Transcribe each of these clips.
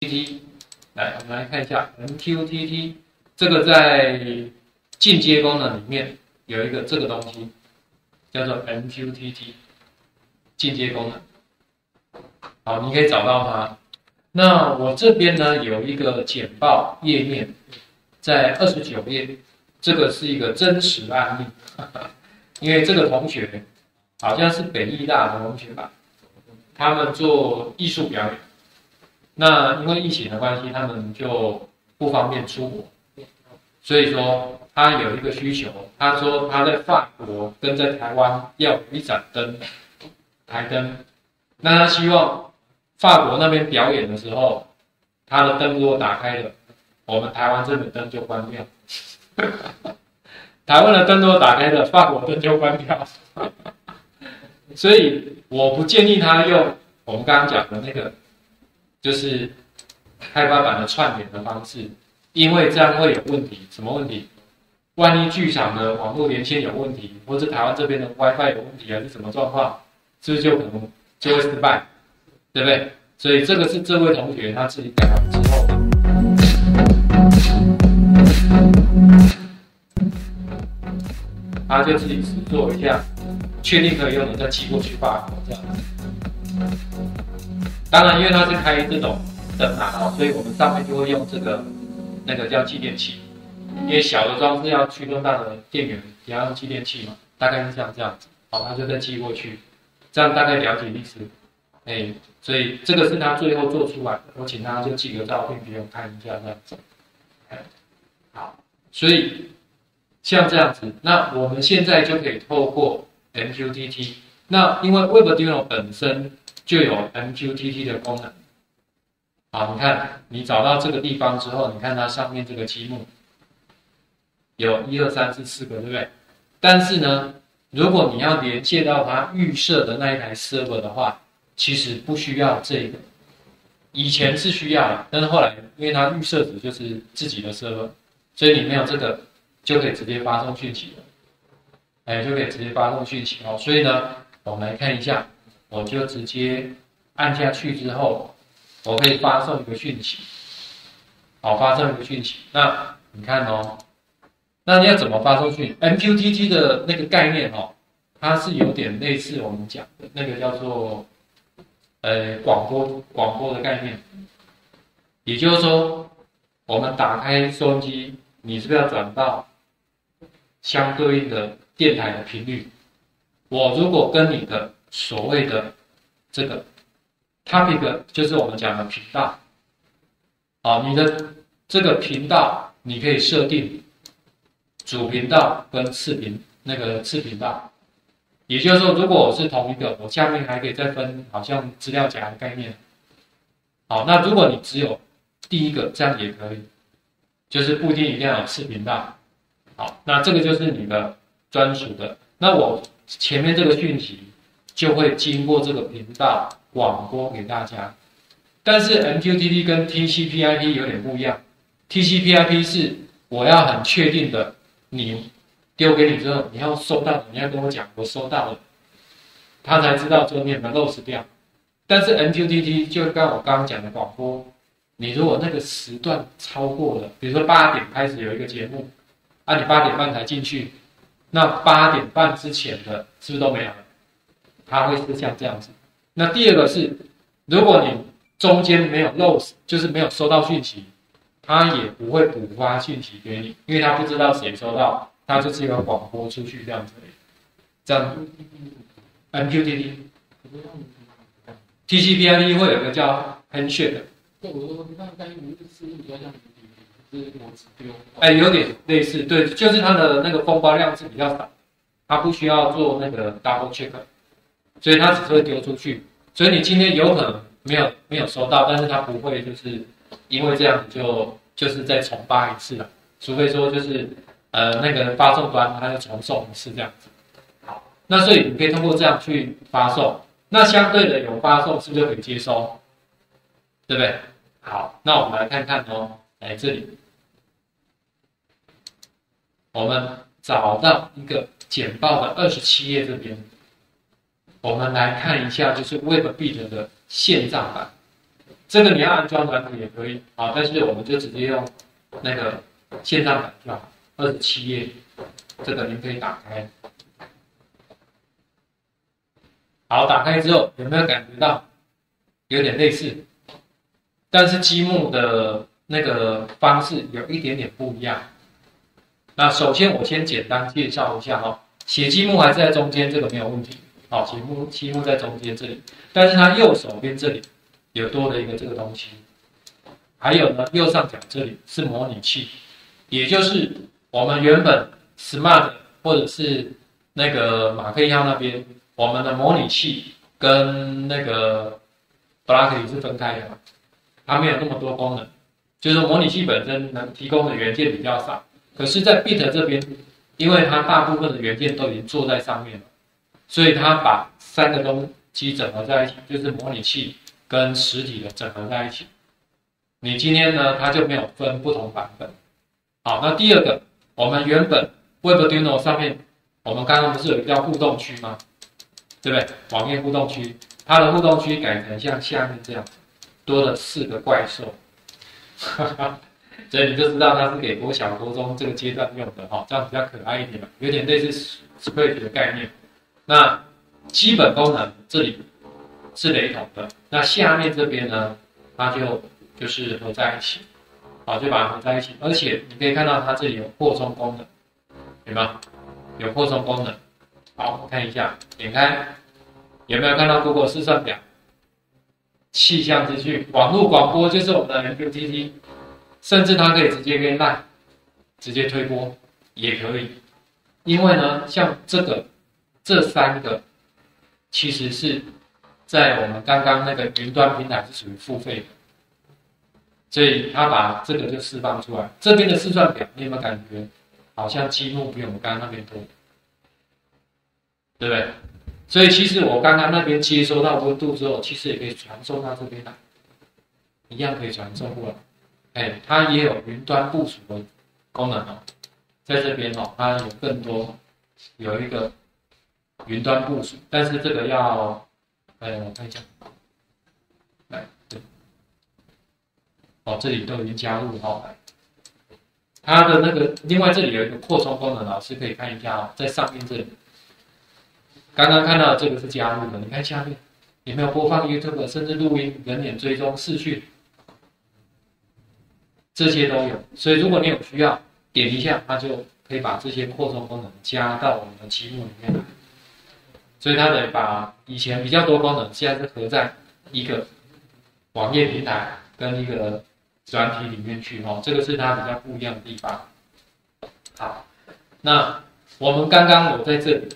来，我们来看一下 MQTT 这个在进阶功能里面有一个这个东西叫做 MQTT 进阶功能。好，你可以找到它。那我这边呢有一个简报页面，在29页，这个是一个真实案例，因为这个同学好像是北艺大的同学吧，他们做艺术表演。那因为疫情的关系，他们就不方便出国，所以说他有一个需求，他说他在法国跟在台湾要有一盏灯，台灯，那他希望法国那边表演的时候，他的灯如果打开了，我们台湾这边的灯就关掉，台湾的灯如果打开了，法国灯就关掉，所以我不建议他用我们刚刚讲的那个。就是开发版的串联的方式，因为这样会有问题。什么问题？万一剧场的网络连线有问题，或者台湾这边的 WiFi 有问题，还是什么状况，是不是就可能就会失败，对不对？所以这个是这位同学他自己改完之后的，他就自己实做一下，确定可以用的再寄过去法国这样子。当然，因为它是开这种灯啊，所以我们上面就会用这个那个叫继电器，因为小的装置要驱动大的电源，也要用继电器嘛，大概是像这样子。好，他就再寄过去，这样大概了解意思。所以这个是他最后做出来的，我请他就寄个照片给我看一下这样子。好，所以像这样子，那我们现在就可以透过 MQTT， 那因为 WebArduino 本身就有 MQTT 的功能。好，你看，你找到这个地方之后，你看它上面这个积木，有1、2、3、4个，对不对？但是呢，如果你要连接到它预设的那一台 server 的话，其实不需要这个。以前是需要的，但是后来因为它预设值就是自己的 server， 所以你没有这个就可以直接发送讯息了。就可以直接发送讯息哦。所以呢，我们来看一下。我就直接按下去之后，我可以发送一个讯息，好，发送一个讯息。那你看哦，那你要怎么发送讯息 ？MQTT 的那个概念哦，它是有点类似我们讲的那个叫做广播的概念。也就是说，我们打开收音机，你是不是要转到相对应的电台的频率？我如果跟你的所谓的这个 topic 就是我们讲的频道，好，你的这个频道你可以设定主频道跟次频道，也就是说，如果我是同一个，我下面还可以再分，好像资料夹的概念。好，那如果你只有第一个，这样也可以，就是不一定要有次频道。好，那这个就是你的专属的。那我前面这个讯息就会经过这个频道广播给大家，但是 MQTT 跟 TCP/IP 有点不一样。TCP/IP 是我要很确定的，你丢给你之后，你要收到，你要跟我讲我收到了，他才知道说你有没有 loss 掉。但是 MQTT 就我刚刚讲的广播，你如果那个时段超过了，比如说8点开始有一个节目，你8点半才进去，那8点半之前的是不是都没有了？它会是像这样子。那第二个是，如果你中间没有 loss， 就是没有收到讯息，它也不会补发讯息给你，因为它不知道谁收到，它就是一个广播出去这样子。这样 MQTT TCP/IP 会有一个叫 handshake 的。有点类似，对，就是它的那个封包量是比较少，它不需要做那个 double check， 所以它只是会丢出去。所以你今天有可能没有收到，但是它不会就是因为这样就是再重发一次了，除非说就是那个发送端它就重送一次这样子。好，那所以你可以通过这样去发送，那相对的有发送是不是就可以接收，对不对？好，那我们来看看哦，来这里。我们找到一个简报的27页这边，我们来看一下，就是 WebBeat 的线上版。 这个你要安装软体也可以啊，但是我们就直接用那个线上版就好，27页，这个您可以打开。好，打开之后有没有感觉到有点类似？但是积木的那个方式有一点点不一样。那首先我先简单介绍一下哦，写积木还是在中间，这个没有问题。好，积木在中间这里，但是它右手边这里有多了一个这个东西。还有呢，右上角这里是模拟器，也就是我们原本 Smart 或者是那个马克一号那边，我们的模拟器跟那个 Blockly 是分开的嘛，它没有那么多功能，就是模拟器本身能提供的元件比较少。可是，在 Bit 这边，因为它大部分的元件都已经做在上面了，所以它把3个东西整合在一起，就是模拟器跟实体的整合在一起。你今天呢，它就没有分不同版本。好，那第二个，我们原本 Webduino 上面，我们刚刚不是有一个叫互动区吗？对不对？网页互动区，它的互动区改成像下面这样，多了4个怪兽，所以你就知道它是给国小、国中这个阶段用的哈，这样比较可爱一点嘛，有点类似 Script 的概念。那基本功能这里是雷同的，那下面这边呢，它就是合在一起，好，就把它合在一起，而且你可以看到它这里有扩充功能，有没有？有扩充功能。好，我们看一下，点开，有没有看到 Google 试算表、气象资讯、网络广播，就是我们的 MQTT， 甚至它可以直接跟 LINE 直接推播，也可以。因为呢，像这3个，其实是在我们刚刚那个云端平台是属于付费的。所以他把这个就释放出来。这边的试算表，你有没有感觉好像积木比我们刚刚那边多，对不对？所以其实我刚刚那边接收到温度之后，其实也可以传送到这边来，一样可以传送过来。哎，它也有云端部署的功能哦，在这边哦，它有更多，有一个云端部署，但是这个要，我看一下，来，对。哦，这里都已经加入哦。它的那个，另外这里有一个扩充功能，老师可以看一下哦，在上面这里，刚刚看到的这个是加入的，你看下面有没有播放 YouTube， 甚至录音、人脸追踪、视讯，这些都有。所以如果你有需要，点一下，它就可以把这些扩充功能加到我们的积木里面来。所以它得把以前比较多功能，现在是合在一个网页平台跟一个软体里面去哦，这个是它比较不一样的地方。好，那我们刚刚我在这里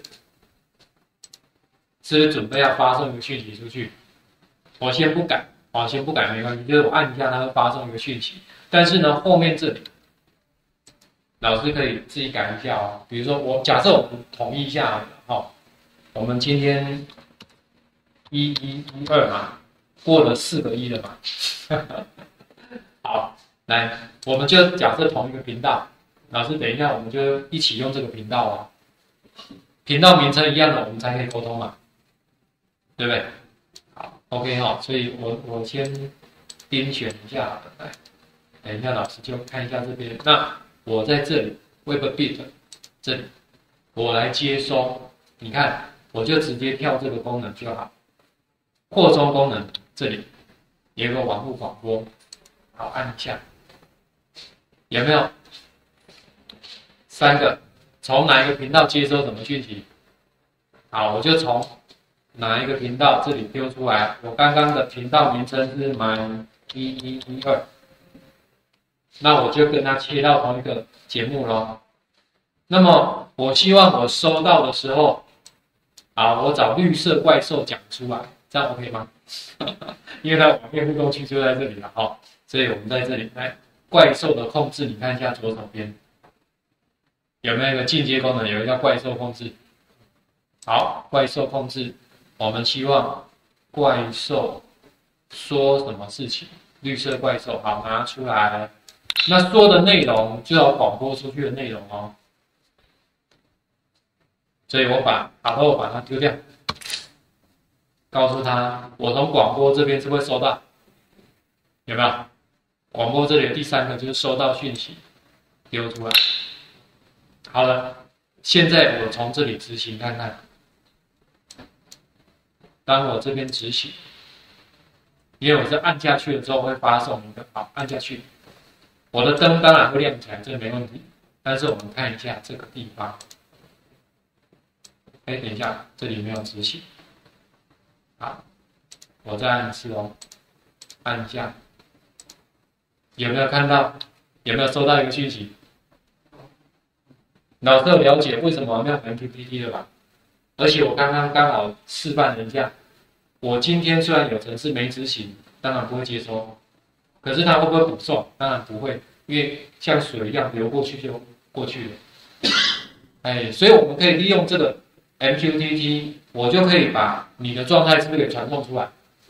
是不是准备要发送一个讯息出去？我先不改，先不改没关系，就是我按一下它会发送一个讯息。但是呢，后面这里老师可以自己改一下哦。比如说假设我们统一一下哦，我们今天1112嘛，过了4个1了嘛。好，来，我们就假设同一个频道，老师等一下我们就一起用这个频道哦，频道名称一样的，我们才可以沟通嘛，对不对？好 ，OK 哈，所以我先点选一下，来，等一下老师就看一下这边，那我在这里 WebBit 这里，我来接收，你看我就直接跳这个功能就好，扩充功能这里有个网络广播。好，按一下，有没有3个？从哪一个频道接收什么讯息？好，我就从哪一个频道这里丢出来。我刚刚的频道名称是 my1112，那我就跟它切到同一个节目咯。那么我希望我收到的时候，好，我找绿色怪兽讲出来，这样 OK 吗？因为它网页互动区就在这里了哈。所以我们在这里来怪兽的控制，你看一下左手边有没有一个进阶功能，有一个叫怪兽控制。好，怪兽控制，我们希望怪兽说什么事情？绿色怪兽，好，拿出来。那说的内容就要广播出去的内容哦。所以我把它丢掉，告诉他我从广播这边是会收到。 有没有？广播这里的第3个就是收到讯息丢出来。好了，现在我从这里执行看看。当我这边执行，因为我是按下去了之后会发送一个，好，按下去，我的灯当然会亮起来，这没问题。但是我们看一下这个地方，等一下，这里没有执行。好，我再按一次哦，按一下，有没有看到？有没有收到一个讯息？老师有了解为什么我们要 MQTT 了吧？而且我刚好示范了一下，我今天虽然有程式没执行，当然不会接收，可是它会不会补送？当然不会，因为像水一样流过去就过去了。所以我们可以利用这个 MQTT， 我就可以把你的状态是不是给传送出来？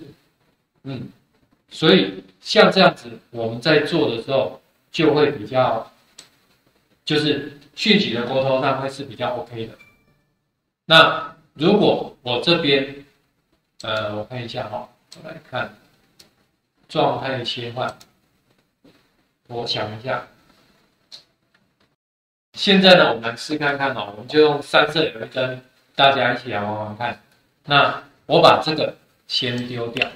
所以像这样子，我们在做的时候就会比较，就是讯息的沟通上会是比较 OK 的。那如果我这边，我看一下哈，我来看状态切换，我想一下，现在呢，我们来试看看哦，我们就用3色LED灯，大家一起来玩玩看。那我把这个先丢掉，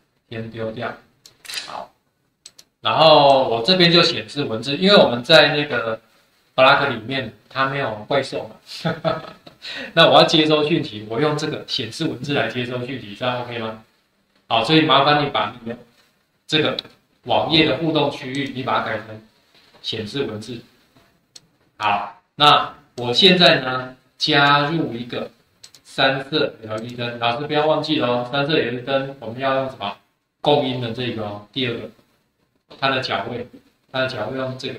好，然后我这边就显示文字，因为我们在那个 Block 里面它没有怪兽嘛。那我要接收讯息，我用这个显示文字来接收讯息，这样 OK 吗？好，所以麻烦你把你的这个网页的互动区域，你把它改成显示文字。好，那我现在呢加入一个3色 LED 灯，老师不要忘记了哦，3色 LED 灯我们要用什么？供音的这个哦，第2个，它的角位用这个，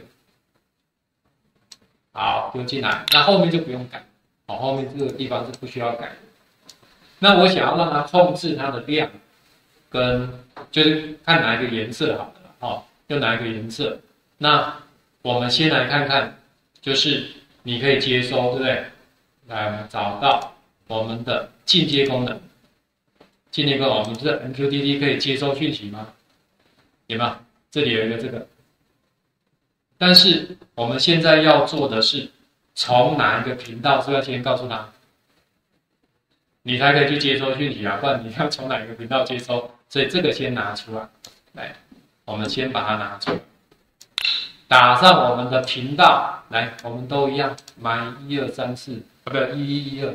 好，丢进来，那后面就不用改。后面这个地方是不需要改的。那我想要让它控制它的量，跟就是看哪一个颜色好了，用哪一个颜色。那我们先来看看，就是你可以接收，对不对？来找到我们的进阶功能。进阶功能，我们这 MQTT 可以接收讯息吗？有没有？这里有一个这个。但是我们现在要做的是，从哪一个频道是要先告诉他，你才可以去接收讯息啊，不然你要从哪一个频道接收，所以这个先拿出来，来，我们先把它拿出来，打上我们的频道，来，我们都一样，买1234，不1112，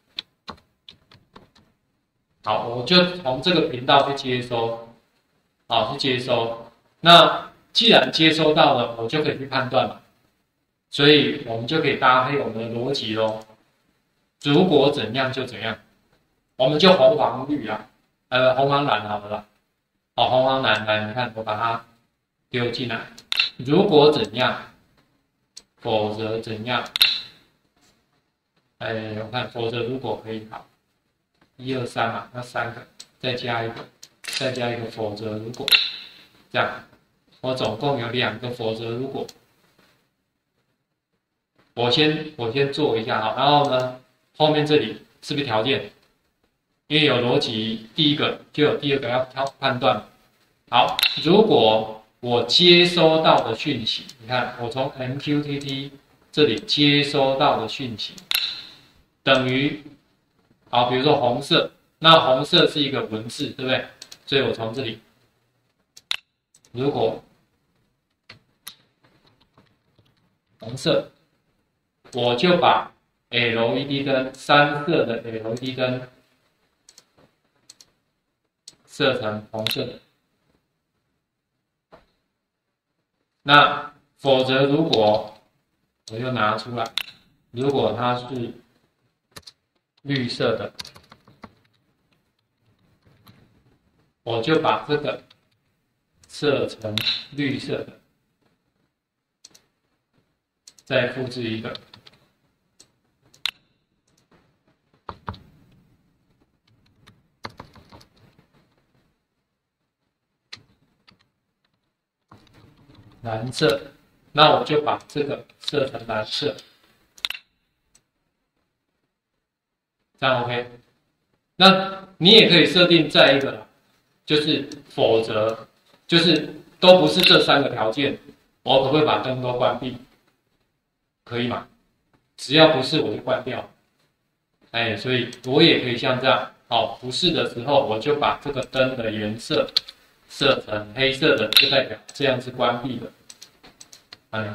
好，我就从这个频道去接收，好，去接收，那既然接收到了，我就可以去判断嘛。所以我们就可以搭配我们的逻辑咯，如果怎样就怎样，我们就红黄绿啊，红黄蓝好了啦，好，红黄蓝来，你看我把它丢进来，如果怎样，否则怎样，我看否则如果可以，好，1、2、3嘛，那3个，再加一个否则如果，这样，我总共有2个否则如果。我先做一下哈，然后呢，后面这里是不是条件？因为有逻辑，第1个就有第2个要判断。好，如果我接收到的讯息，你看我从 MQTT 这里接收到的讯息，等于，好，比如说红色，那红色是一个文字，对不对？所以我从这里，如果红色。我就把 LED 灯3色的 LED 灯设成红色的。那否则如果我又拿出来，如果它是绿色的，我就把这个设成绿色的，再复制一个。蓝色，那我就把这个设成蓝色，这样 OK。那你也可以设定再一个，就是否则就是都不是这3个条件，我可不可以把灯都关闭？可以吗？只要不是我就关掉。哎，所以我也可以像这样，好，不是的时候我就把这个灯的颜色设成黑色的，就代表这样是关闭的。哎，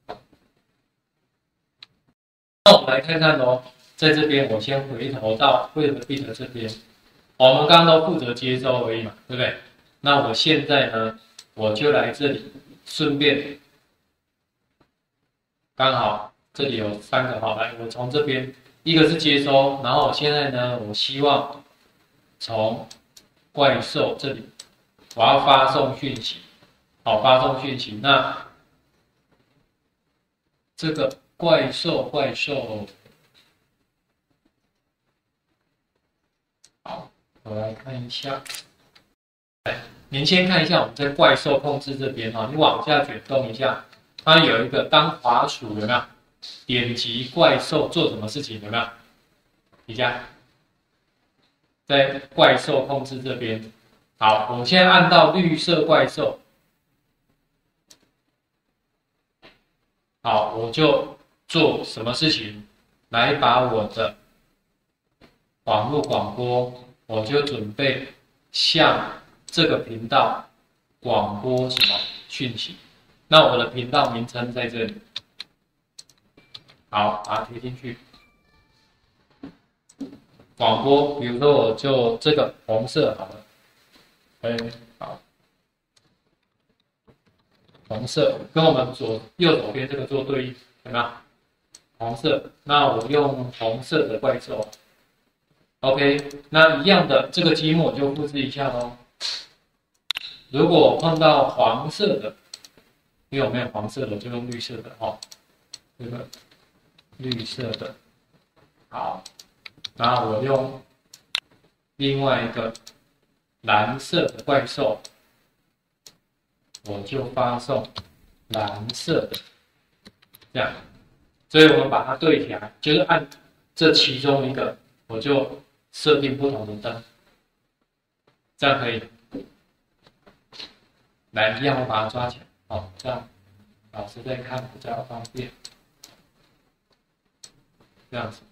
那我们来看看哦，在这边我先回头到 Wave Bit 这边，我们刚刚都负责接收而已嘛，对不对？那我现在呢，我就来这里，顺便刚好这里有3个，好，来，我从这边一个是接收，然后现在呢，我希望从怪兽这里，我要发送讯息，好，发送讯息，那这个怪兽，好，我来看一下，您先看一下我们在怪兽控制这边哈，你往下卷动一下，它有一个当滑鼠有没有？点击怪兽做什么事情有没有？底下在怪兽控制这边，好，我现在按到绿色怪兽，好，我就做什么事情来把我的网络广播，我就准备向这个频道广播什么讯息。那我的频道名称在这里，好，把它贴进去。广播，比如说我就这个红色好了，好，红色跟我们右手边这个做对应，有没有？红色，那我用红色的怪兽 ，OK， 那一样的这个积木我就复制一下咯。如果碰到黄色的，因为我没有黄色的，就用绿色的哦，这个绿色的，好。然后我用另外一个蓝色的怪兽，我就发送蓝色的，这样，所以我们把它对起来，就是按这其中一个，我就设定不同的灯，这样可以。来，一样我把它抓起来，好，这样老师在看比较方便，这样子。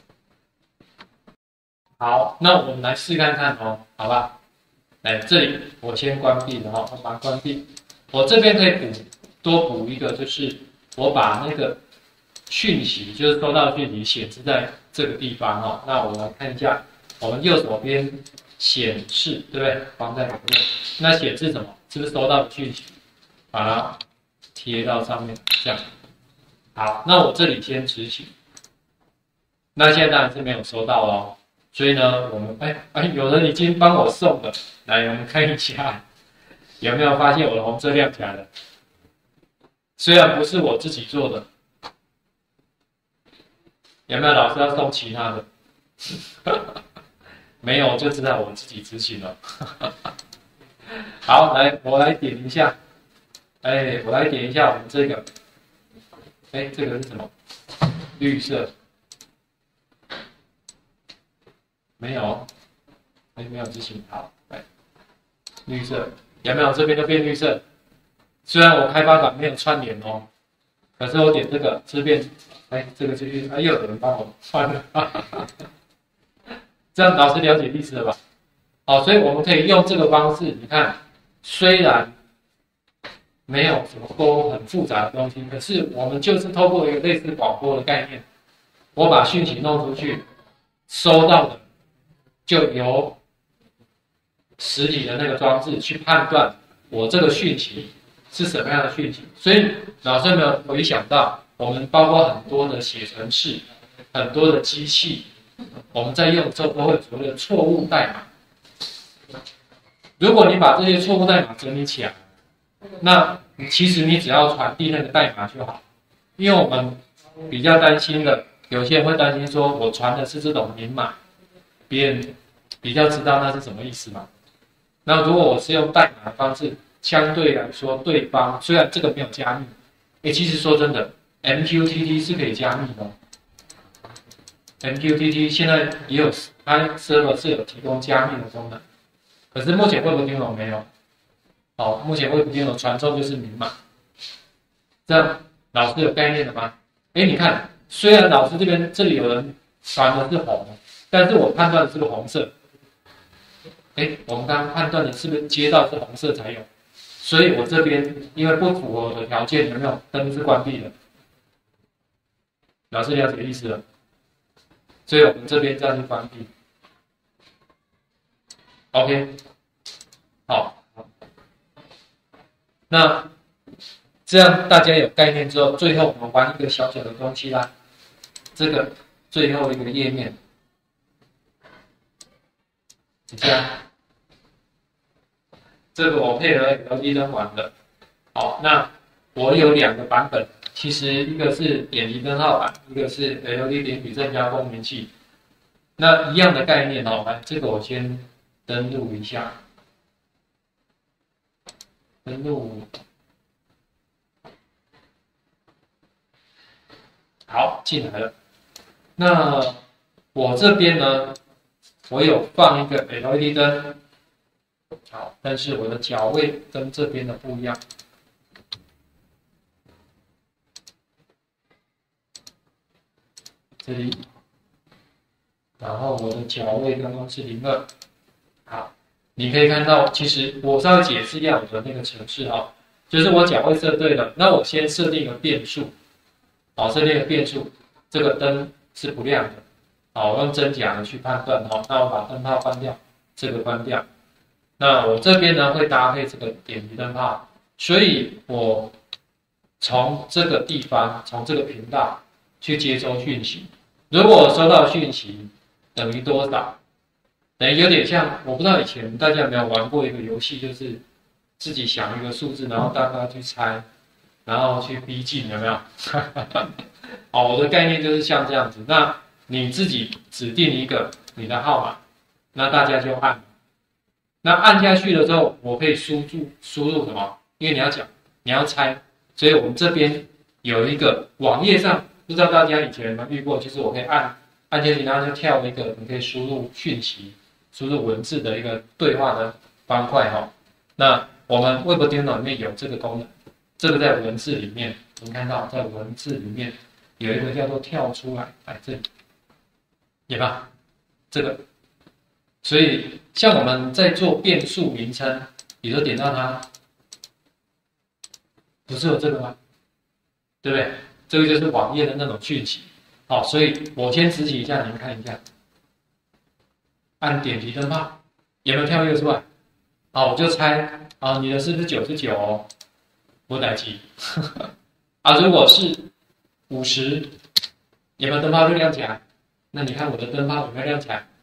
好，那我们来试看看哦，好吧？来这里，我先关闭了哈，我把它关闭。我这边可以多补一个，就是我把那个讯息，就是收到讯息显示在这个地方哦。那我来看一下，我们右手边显示，对不对？放在里面。那显示什么？是不是收到的讯息？把它贴到上面，这样。好，那我这里先执行。那现在当然是没有收到咯。所以呢，我们有人已经帮我送了，来，我们看一下，有没有发现我的红色亮起来了？虽然不是我自己做的，有没有老师要送其他的？没有，就知道我自己执行了。好，来，我来点一下，我来点一下我们这个，这个是什么？绿色。没有，没有执行，好，来，绿色有没有？这边就变绿色。虽然我开发版没有串联哦，可是我点这个是变，这个就是又有人帮我串了，这样老师了解意思了吧？好，所以我们可以用这个方式，你看，虽然没有什么沟很复杂的东西，可是我们就是透过一个类似广播的概念，我把讯息弄出去，收到的。就由实体的那个装置去判断我这个讯息是什么样的讯息，所以老师有没有回想到，我们包括很多的写程式，很多的机器，我们在用的时候都会所谓的错误代码。如果你把这些错误代码整理起来，那其实你只要传递那个代码就好，因为我们比较担心的，有些人会担心说我传的是这种明码。别人比较知道那是什么意思嘛？那如果我是用代码的方式，相对来说，对方虽然这个没有加密，其实说真的 ，MQTT 是可以加密的。MQTT 现在也有，它 server 是有提供加密的功能，可是目前 Web 金融没有。 好，目前 Web 传送就是明码，这样老师有概念了吗？你看，虽然老师这里有人传的是红，但是我判断的是个红色。我们刚刚判断的是不是接到是红色才有？所以我这边因为不符合我的条件，有没有灯是关闭的？老师了解意思了？所以我们这边这样去关闭。OK， 好，那这样大家有概念之后，最后我们玩一个小小的东西啦。这个最后一个页面，这样，这个我配合 LED 灯玩的。好，那我有2个版本，其实一个是点击灯号版，一个是 LED 点矩阵加共鸣器。那一样的概念哦，来，这个我先登录一下，登录。好，进来了。那我这边呢，我有放一个 LED 灯，好，但是我的脚位跟这边的不一样。这里，然后我的脚位刚刚是02。好，你可以看到，其实我稍微解释一下我的那个程式啊，就是我脚位设对了，那我先设定一个变数。好，设定一个变数，这个灯是不亮的。好，我用真假的去判断。好，那我把灯泡关掉，这个关掉。那我这边呢会搭配这个点击灯泡，所以我从这个地方，从这个频道去接收讯息。如果我收到讯息等于多少，等于有点像，我不知道以前大家有没有玩过一个游戏，就是自己想一个数字，然后大家去猜。然后去逼近，有没有？好，我的概念就是像这样子。那你自己指定一个你的号码，那大家就按。那按下去的时候，我可以输入什么？因为你要讲，你要猜，所以我们这边有一个网页上，不知道大家以前有没有遇过，就是我可以按下去，然后就跳一个你可以输入讯息、输入文字的一个对话的方块哈。那我们 Web 电脑里面有这个功能。这个在文字里面，你看到在文字里面有一个叫做跳出来，来这里，有吧？这个，所以像我们在做变数名称，比如说点到它，不是有这个吗？对不对？这个就是网页的那种讯息。好，所以我先执行一下，你们看一下，按点击灯泡，有没有跳跃出来？好，我就猜啊，你的是不是99哦？不待机啊！如果是50，有没有灯泡就亮起来？那你看我的灯泡有没有亮起来？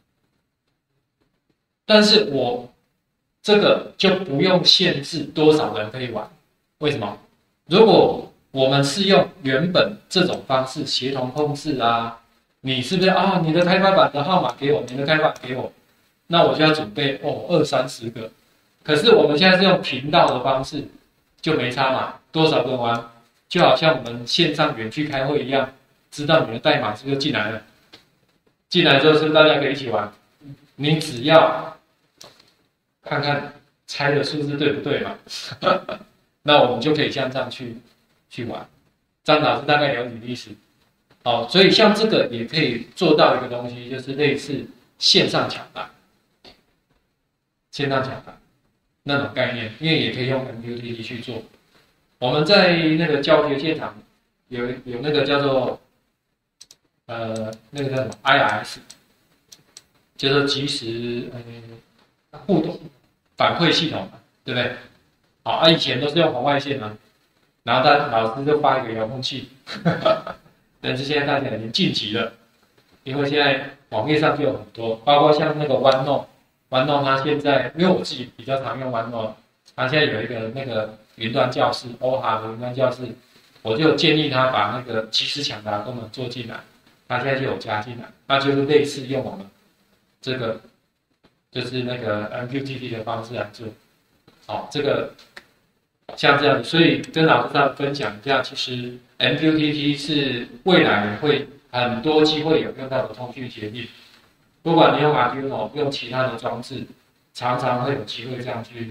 但是我这个就不用限制多少人可以玩，为什么？如果我们是用原本这种方式协同控制啊，你是不是啊？你的开发版的号码给我，你的开发版给我，那我就要准备20-30个。可是我们现在是用频道的方式。就没差嘛，多少个人玩，就好像我们线上远距开会一样，知道你的代码是不是进来了？进来之后是不是大家可以一起玩？你只要看看猜的数字对不对嘛，那我们就可以像这样去玩。张老师大概了解意思。好，所以像这个也可以做到一个东西，就是类似线上抢答，线上抢答。那种概念，因为也可以用 MQTT 去做。我们在那个教学现场有那个叫做那个叫什么 IRS， 叫做即时互动反馈系统，对不对？好，以前都是用红外线啊，然后老师就发一个遥控器，但是现在大家已经晋级了，因为现在网页上就有很多，包括像那个 OneNote 它现在，因为我自己比较常用OneNote，它现在有一个那个云端教室 ，OHA 的云端教室，我就建议他把那个即时抢答功能做进来，它现在就有加进来，那就是类似用我们这个就是那个 MQTT 的方式来做。好，这个像这样，所以跟老师上分享一下，其实 MQTT 是未来会很多机会有用到的通讯协议。不管你用 Arduino 用其他的装置，常常会有机会这样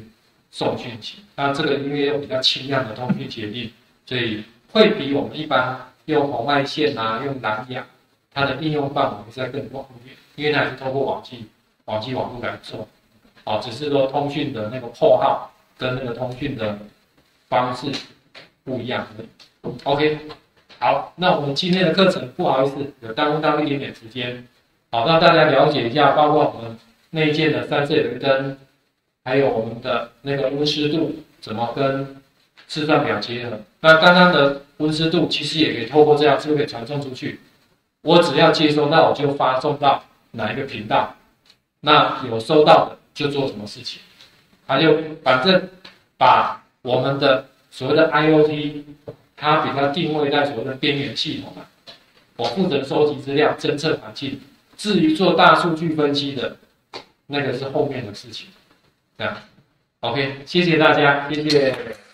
送讯息。那这个因为用比较轻量的通讯协定，所以会比我们一般用红外线啊、用蓝牙，它的应用范围是在更广一点，因为它还是透过网络来做。好，只是说通讯的那个破号跟那个通讯的方式不一样而已。OK， 好，那我们今天的课程不好意思有耽误到一点点时间，好，让大家了解一下，包括我们内建的3色雷灯，还有我们的那个温湿度怎么跟示范表结合。那刚刚的温湿度其实也可以透过这样，是不是可以传送出去？我只要接收到，我就发送到哪一个频道，那有收到的就做什么事情，它就反正把我们的所谓的 IoT， 它比较定位在所谓的边缘系统，我负责收集资料、侦测环境，至于做大数据分析的，那个是后面的事情。这样 ，OK， 谢谢大家，谢谢。